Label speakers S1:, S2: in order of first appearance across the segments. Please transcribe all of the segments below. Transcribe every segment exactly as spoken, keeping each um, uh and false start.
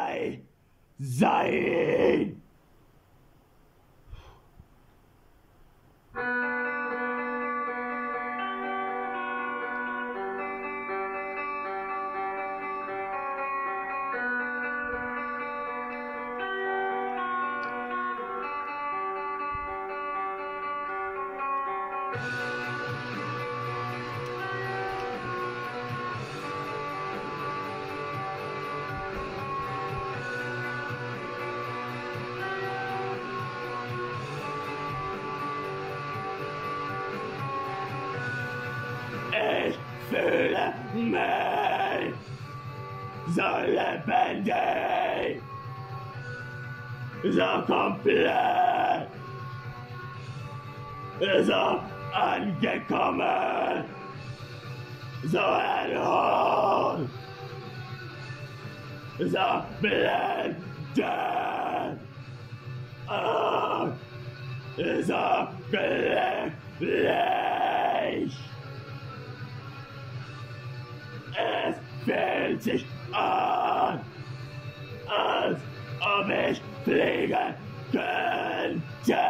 S1: frei sein. Ich fühle mich so lebendig, so komplett, so angekommen, so erholt, so blendend und so glücklich. Es fühlt sich an, als ob ich fliegen könnte.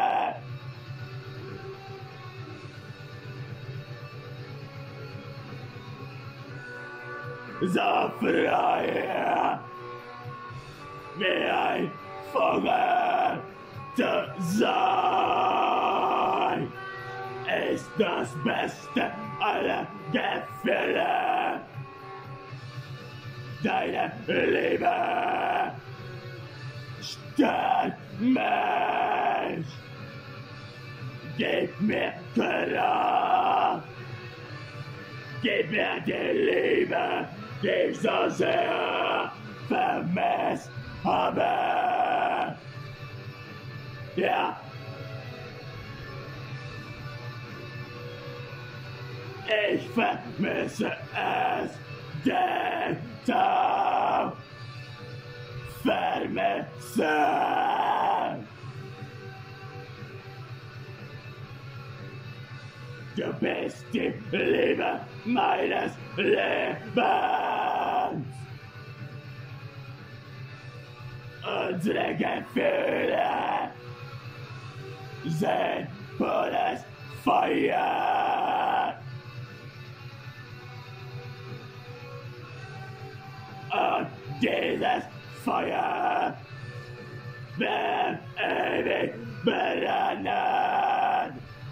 S1: So frei wie ein Vogel zu sein, ist das Beste aller Gefühle. Deine Liebe stört mich. Gib mir Kraft. Gib mir die Liebe, die ich so sehr vermisst habe. Ja. Ich vermisse es, den Tag vermissen. Du bist die Liebe meines Lebens. Unsere Gefühle sind pures Feuer. Und dieses Feuer wird ewig brennen.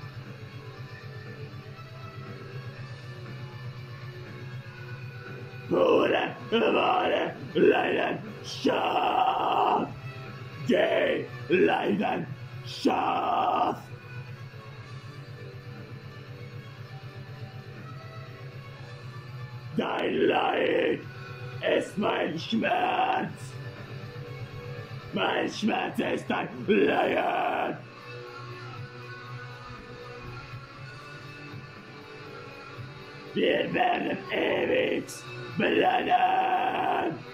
S1: Pure, wahre Leidenschaft. Die Leidenschaft. Dein Leid ist mein Schmerz. Mein Schmerz ist dein Leid. Wir werden ewig brennen.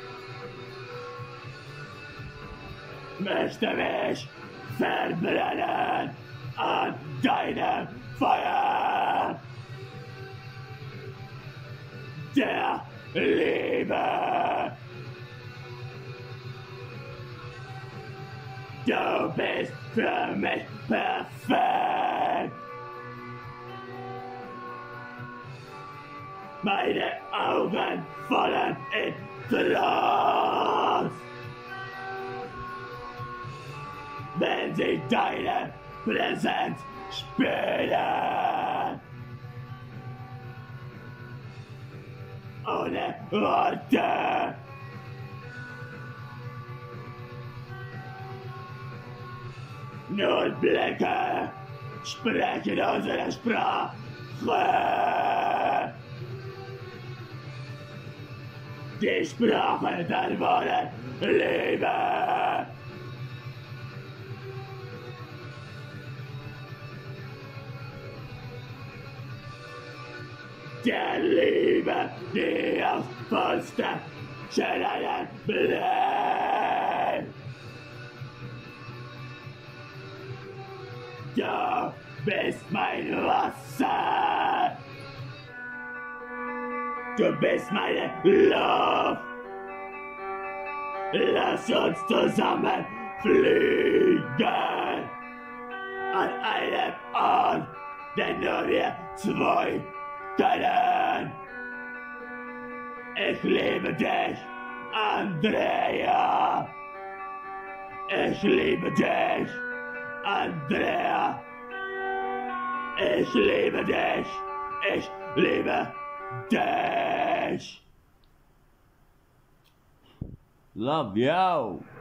S1: Möchte mich verbrennen an deinem Feuer der Liebe. Du bist für mich perfekt. Meine Augen fallen in Trance, wenn sie deine Präsenz spüren. Ohne Worte. Nur Blicke sprechen unsere Sprache. Die Sprache der wahren Liebe. Der Liebe, die auf vollster Schönheit bleibt. Du bist mein Wasser. Du bist meine Luft. lass uns zusammen fliegen. An einem Ort, den nur wir zwei kennen. Ich liebe dich, Andrea. Ich liebe dich, Andrea. Ich liebe dich. Ich liebe dich.
S2: Love you.